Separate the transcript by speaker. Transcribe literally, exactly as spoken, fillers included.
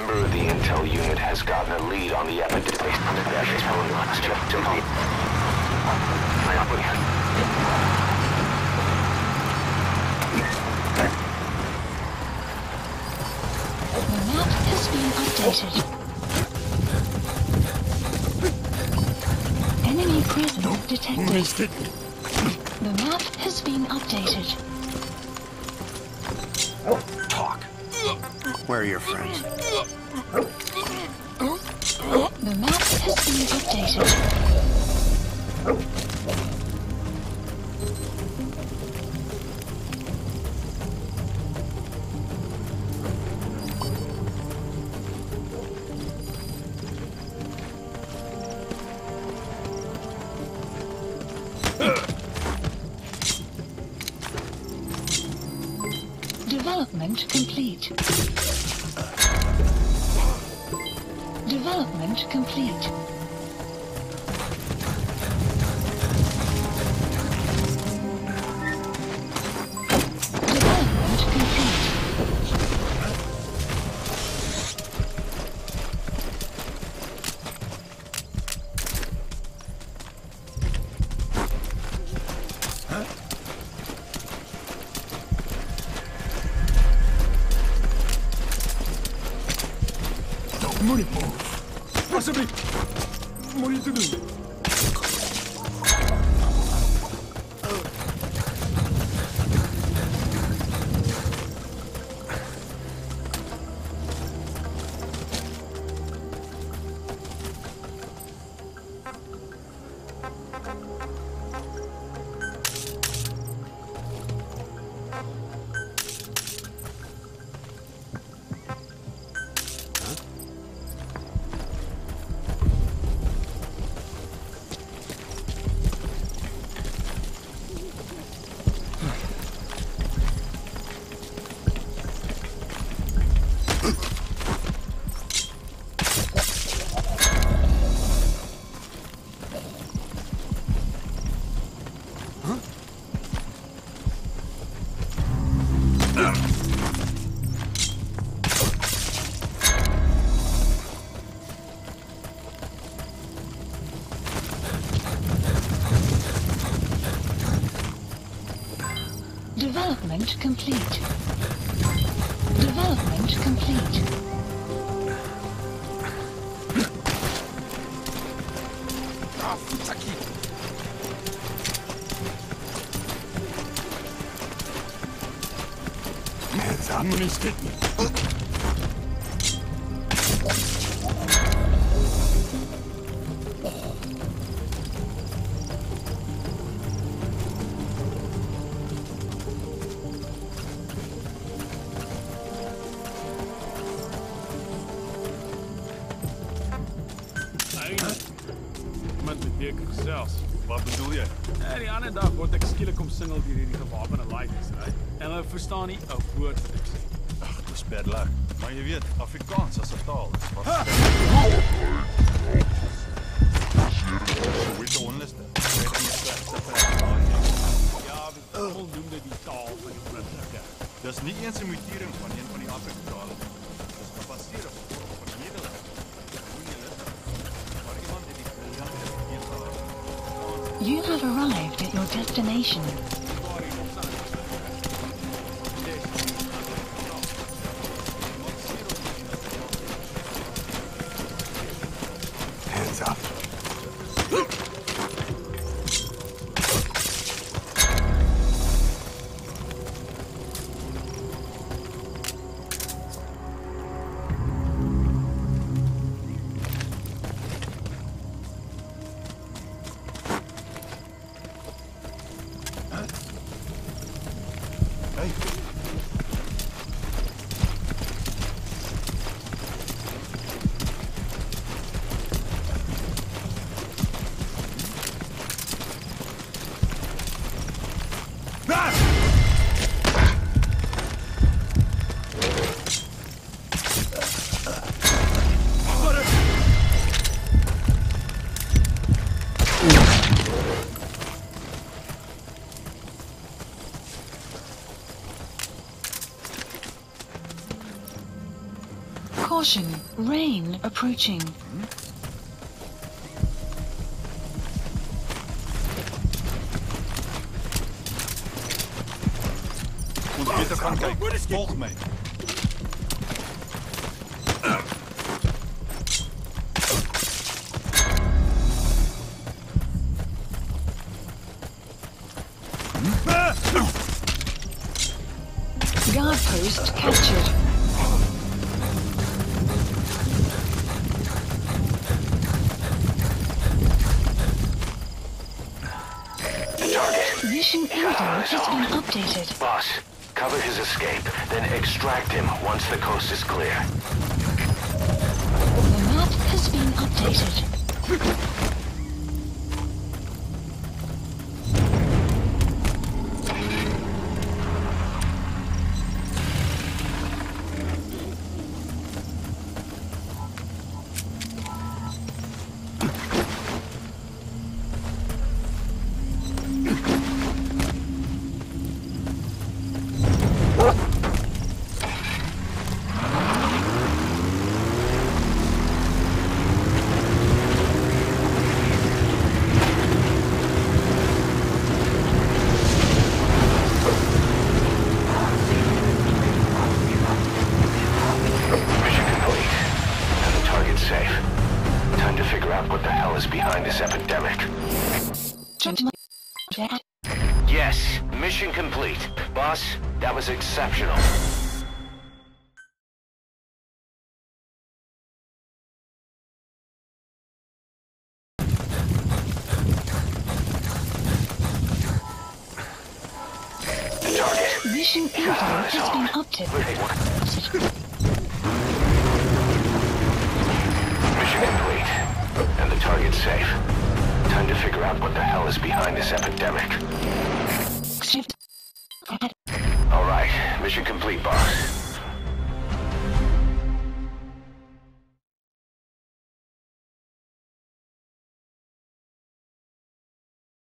Speaker 1: member of the intel unit has gotten a lead on the epic device.
Speaker 2: The map has been updated. Enemy presence detected. The map has been updated.
Speaker 3: Talk. Where are your friends?
Speaker 2: The map has been updated. Development complete. Development complete. Development complete.
Speaker 3: Moeilijk move. Alsjeblieft. Moeilijk te doen.
Speaker 2: Development complete. Development complete.
Speaker 3: Ah, Futsaki. Hands up. Money sticky.
Speaker 4: Wat bedoel je? Ja, die andere dag word ek skielik omsingel deur hierdie gewapende laities, right? En hulle verstaan nie 'n woord wat ek sê.
Speaker 5: Ag, dis bad luck. Maar jy weet, Afrikaans as 'n taal is wat. Weet jy onliste?
Speaker 4: Ja, ons noem dit die taal van die Britse.
Speaker 5: Dis nie eens 'n mutering van een van die Afrikaanse tale. Dis gebaseer op op Nederlands. Maar iemand het die briljante idee gehad.
Speaker 2: You have arrived at your destination.
Speaker 3: Hands up. Huh?
Speaker 2: Caution, rain approaching.
Speaker 5: Ons beter gaan kyk. Volg my.
Speaker 2: Guard post captured.
Speaker 1: Target.
Speaker 2: Mission info has been updated.
Speaker 1: Boss, cover his escape, then extract him once the coast is clear.
Speaker 2: The map has been updated.
Speaker 1: Behind this epidemic. Yes, mission complete. Boss, that was exceptional. Target.
Speaker 2: Mission info has been updated.
Speaker 1: Mission complete. And the target's safe. Time to figure out what the hell is behind this epidemic.
Speaker 2: Shift.
Speaker 1: All right, mission complete, boss.